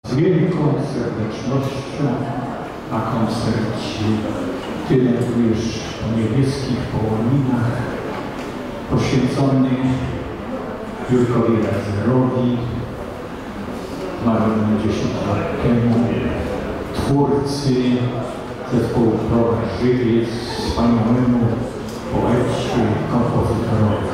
Z wielką serdecznością na koncercie tyle również o niebieskich połoninach poświęcony Jurkowi Reiserowi, zmarłemu 10 lat temu, twórcy zespołu Proch Żywiec, wspaniałemu poecie, kompozytorowi.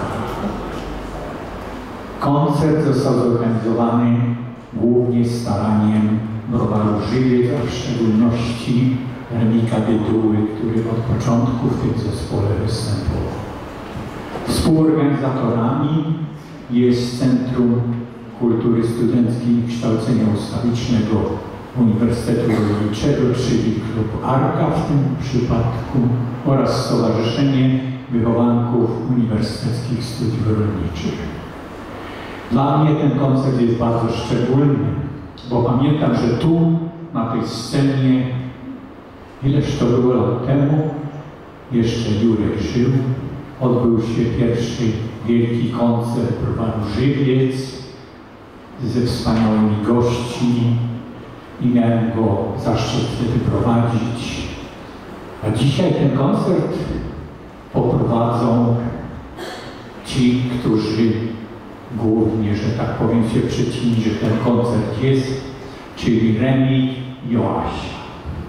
Koncert został zorganizowany głównie staraniem Browaru Żywiec, a w szczególności Remika Dyduły, który od początku w tym zespole występował. Współorganizatorami jest Centrum Kultury Studenckiej i Kształcenia Ustawicznego Uniwersytetu Rolniczego, czyli Klub Arka w tym przypadku, oraz Stowarzyszenie Wychowanków Uniwersyteckich Studiów Rolniczych. Dla mnie ten koncert jest bardzo szczególny, bo pamiętam, że tu, na tej scenie, ileż to było lat temu, jeszcze Jurek żył, odbył się pierwszy wielki koncert Browaru Żywiec ze wspaniałymi gośćmi i miałem go zaszczyt wtedy prowadzić. A dzisiaj ten koncert poprowadzą ci, którzy głównie, że tak powiem, się przyczynili, że ten koncert jest, czyli Remik i Joasia.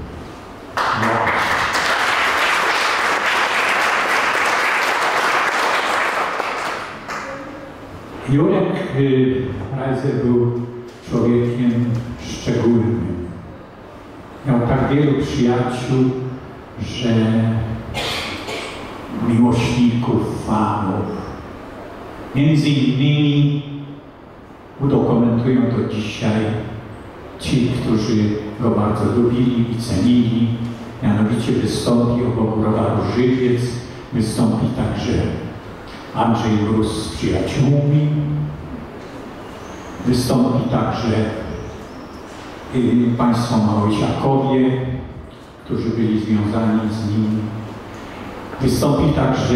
Jurek Reiser był człowiekiem szczególnym. Miał tak wielu przyjaciół, że miłośników, fanów. Między innymi udokumentują to dzisiaj ci, którzy go bardzo lubili i cenili. Mianowicie wystąpi obok Browaru Żywiec, wystąpi także Andrzej Mróz z przyjaciółmi, wystąpi także państwo Małysiakowie, którzy byli związani z nim. Wystąpi także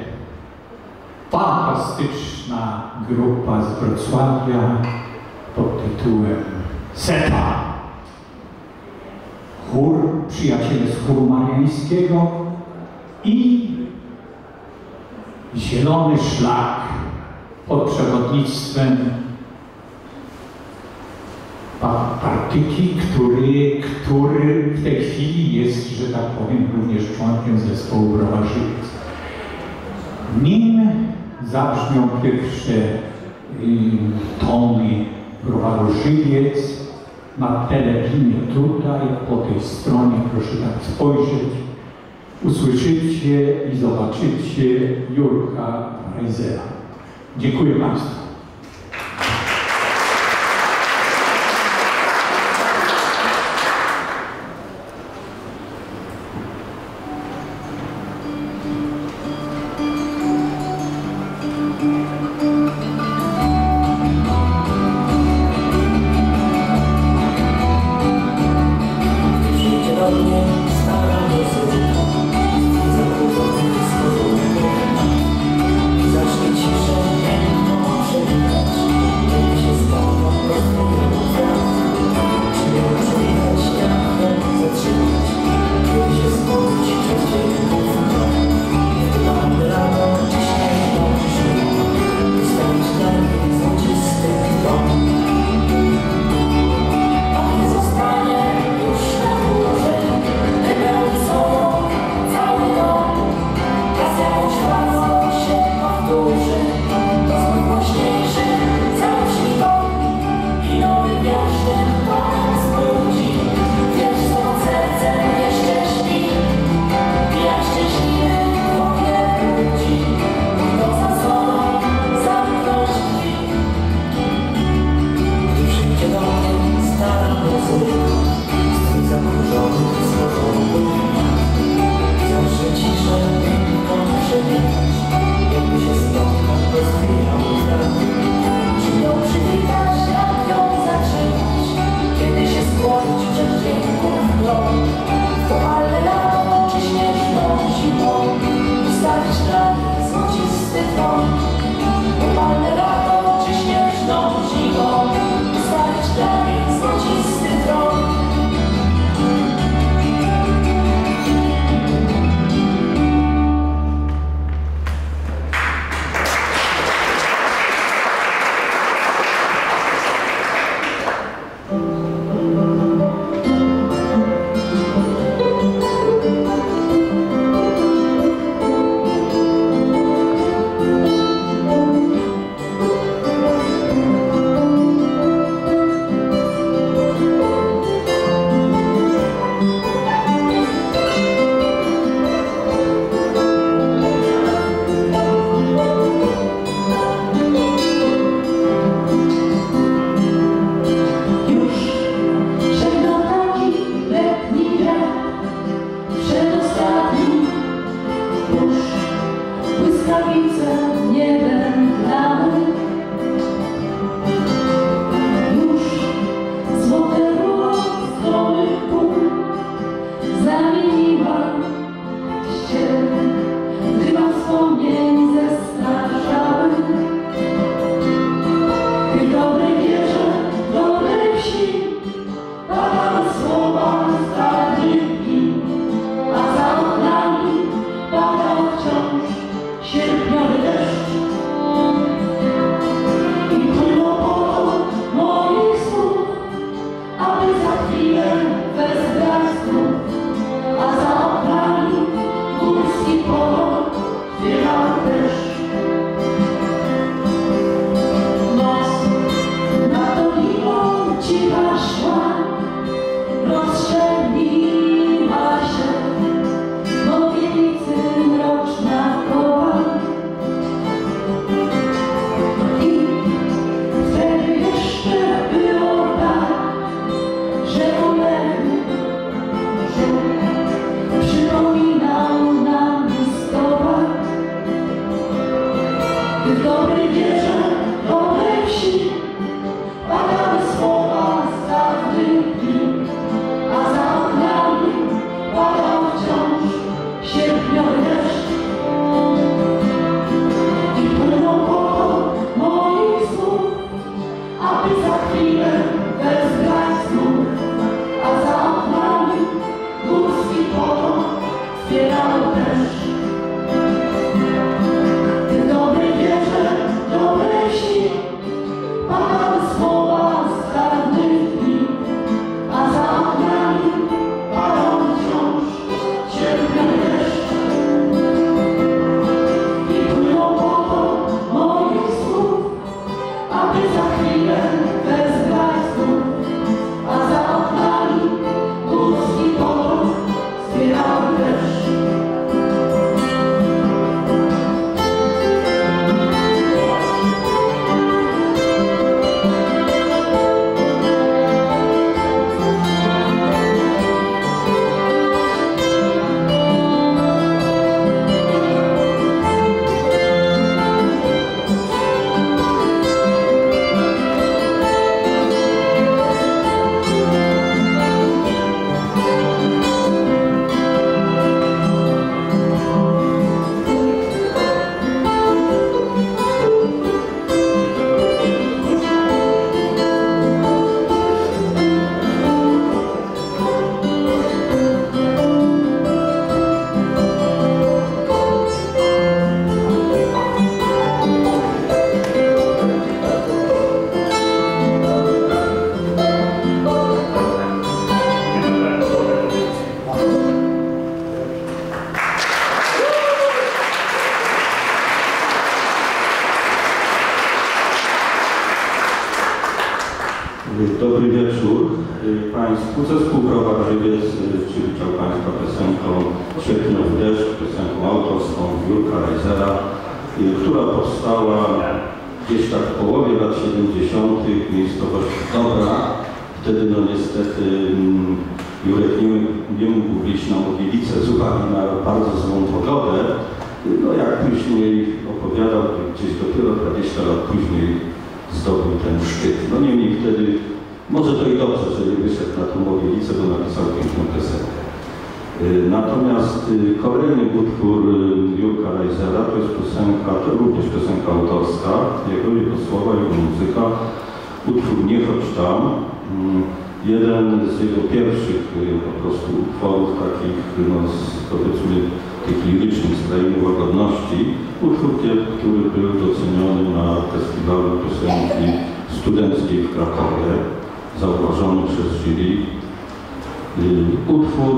fantastyczna grupa z Wrocławia pod tytułem Sepa. Chór, przyjaciele z chóru mariańskiego i Zielony Szlak pod przewodnictwem partyki, który w tej chwili jest, że tak powiem, również członkiem zespołu Browar Żywiec. Nim zabrzmią pierwsze tony Browaru Żywiec, na telekinie tutaj, po tej stronie, proszę tak spojrzeć, usłyszycie i zobaczycie Jurka Reisera. Dziękuję Państwu. Zacznie ciszę, rozszczelniła się w owielicy mroczna koła. I wtedy jeszcze było tak, że uległy, że przypominał nam listopad. W dobrej wierze, dobrej wsi padały słowa z dawnych dni, a za oknami padał wciąż sierpniowy deszcz. I płynął potok moich słów, aby za chwilę wezbrać znów, a za oknami górski potok zbierał deszcz. W dobrej wierze, dobrej wsi padały słowa z dawnych dni, a za oknami padał wciąż sierpniowy deszcz. I płynął potok moich słów, aby za chwilę wezbrać znów, a za oknami górski potok zbierał deszcz. Dobry wieczór Państwu. Zespół Browar Żywiec przywitał Państwa piosenką Sierpniowy deszcz, piosenką autorską Jurka Reisera, która powstała gdzieś tak w połowie lat 70. w miejscowości Dobra. Wtedy no niestety Jurek nie mógł wyjść na Mogielicę z uwagi na bardzo złą pogodę. No jak później opowiadał, gdzieś dopiero 20 lat później zdobył ten szczyt. No niemniej wtedy, może to i dobrze, że nie wyszedł na tą Mogielicę, bo napisał piękną piosenkę. Natomiast kolejny utwór Jurka Reisera to jest piosenka, to również piosenka autorska, jego słowa, jego muzyka. Utwór Nie chodź tam. Jeden z jego pierwszych po prostu utworów takich, no, powiedzmy, tych lirycznych z Krainy Łagodności. Utwór, który był doceniony na festiwalu piosenki studenckiej w Krakowie, zauważony przez jury. Utwór,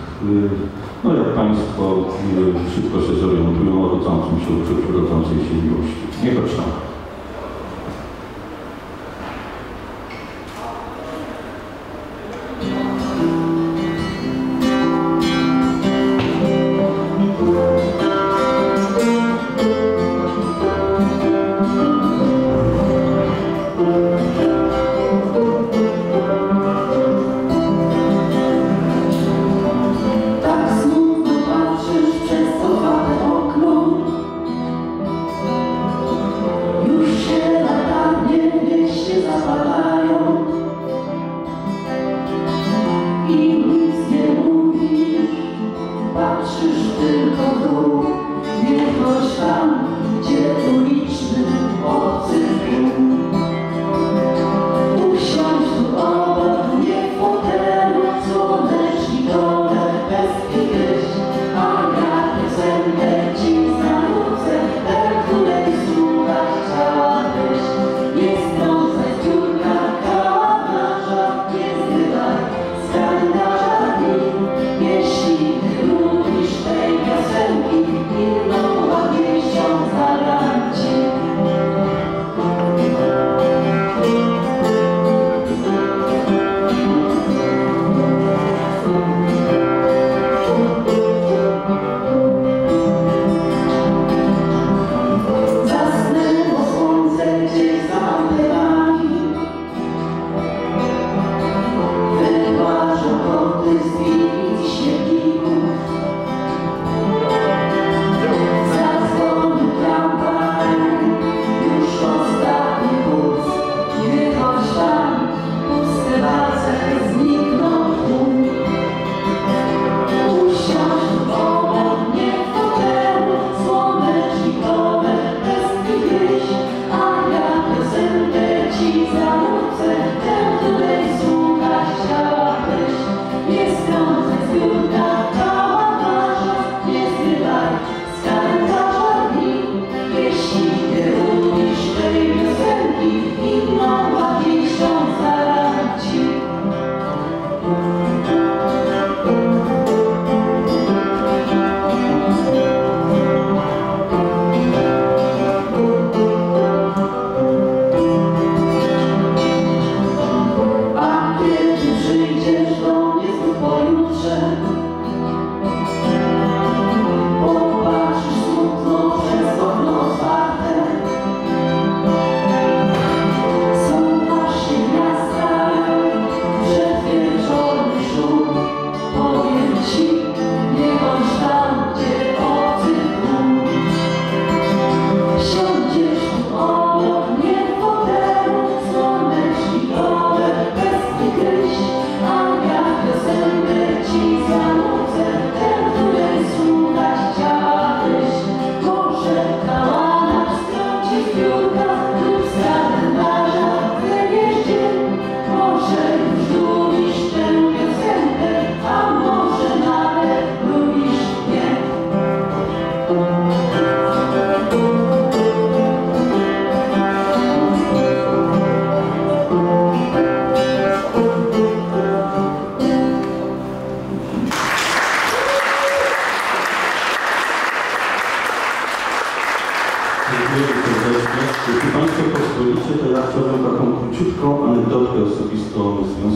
no jak Państwo szybko się zorientują, o rodzącym się uczuciu, rodzącej się miłości. Nie chodź tam. Tak smutno patrzysz przez otwarte okno.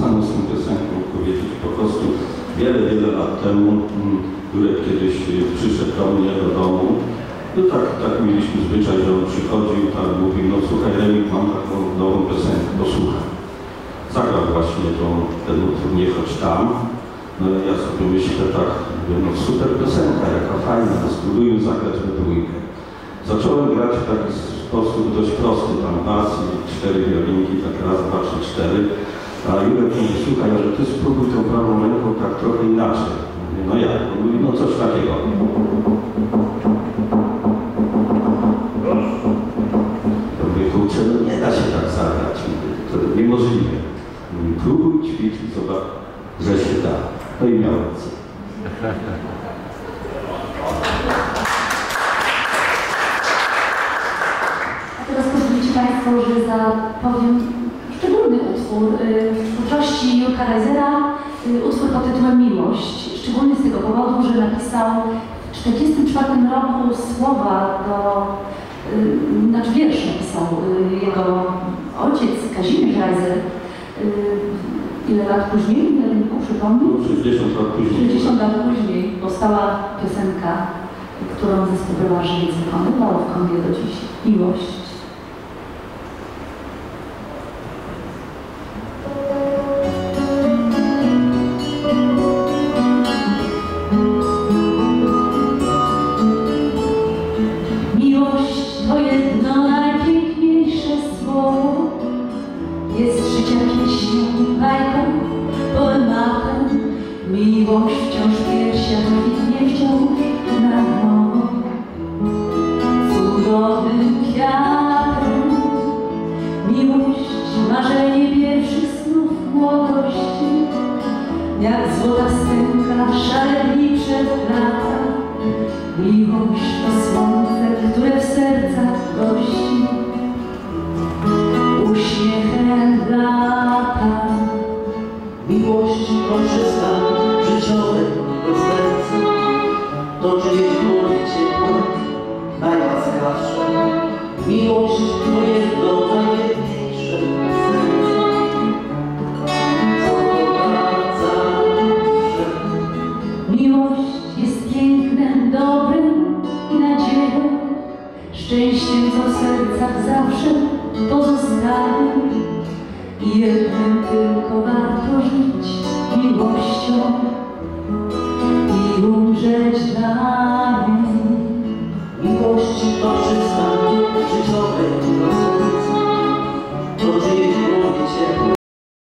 związaną z tą piosenką powiedzieć. Po prostu wiele, wiele lat temu Jurek kiedyś przyszedł do mnie do domu. No tak mieliśmy zwyczaj, że on przychodził, tak mówił, no słuchaj Remik, mam taką nową piosenkę, posłuchaj. Zagrał właśnie ten utwór Nie chodź tam. No ja sobie myślę tak, mówię, no super piosenka, jaka fajna, no spróbujmy zagrać we dwójkę. Zacząłem grać w taki sposób dość prosty, tam bas i 4 wiolinki, tak raz, 2, 3, 4. A Jurek mówi, słuchaj, że ty spróbuj tą prawą ręką tak trochę inaczej. Mówię, no jak? On mówi, no coś takiego. Ja mówię, kurczę, no nie da się tak zagrać, to niemożliwe. Mówi, próbuj ćwiczyć, zobacz, że się da. No i miał rację. A teraz pozwolicie Państwo, że zapowiem szczególny utwór w twórczości Jurka Reisera, utwór pod tytułem Miłość. Szczególnie z tego powodu, że napisał w 1944 roku słowa do, znaczy wiersz napisał jego ojciec Kazimierz Reiser. Ile lat później? Rynku, przypomnij? 60 lat później. 60 lat później powstała piosenka, którą zespół Browarz Żywiec wykonywał w Kąpie do dziś. Miłość. Miłość to jedno najpiękniejsze słowo. Jest życia pieśnią, bajką, poematem. Miłość wciąż w piersiach kwitnie wciąż na nowo. Cudownym kwiatem. Miłość, marzenie pierwszych snów młodości. Jak złota stęka, szare dni przed lata. Miłość to słońce, które w sercach gości. Uśmiechem lata. Miłość to przystanek życiowy do serca. To czyjeś dłonie ciepłe, najłaskawsze. Miłość to jedno najpiękniejsze serca. Co kocha zawsze. Miłość jest pięknem, dobrem i nadzieją. Szczęściem, co w sercach zawsze pozostaje. I jednym tylko warto żyć, miłością i umrzeć dla